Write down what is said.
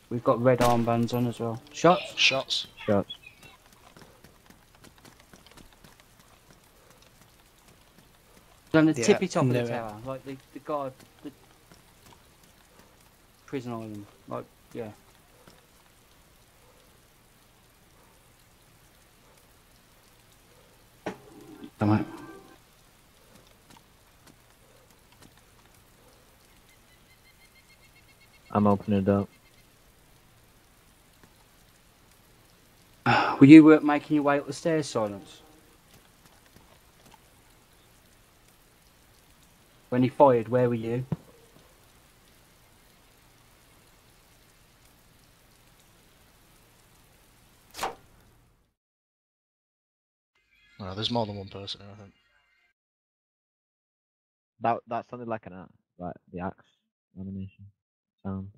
We've got red armbands on as well. Shots? Shots. Shots. On the Yeah, tippy top of knew the it. tower, like the guard, the prison island, like yeah. Come on. I'm opening it up. Were you making your way up the stairs, Silence? When he fired, where were you? Oh, there's more than one person here, I think. That sounded like an axe, right? The axe animation sound.